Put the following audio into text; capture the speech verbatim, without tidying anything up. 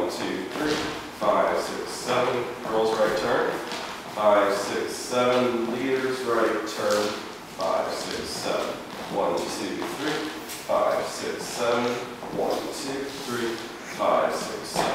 One, two, three, five, six, seven. Girls right turn. Five, six, seven. Leaders right turn. Five, six, seven. One, two, three, five, six, seven. One, two, three, five, six, seven.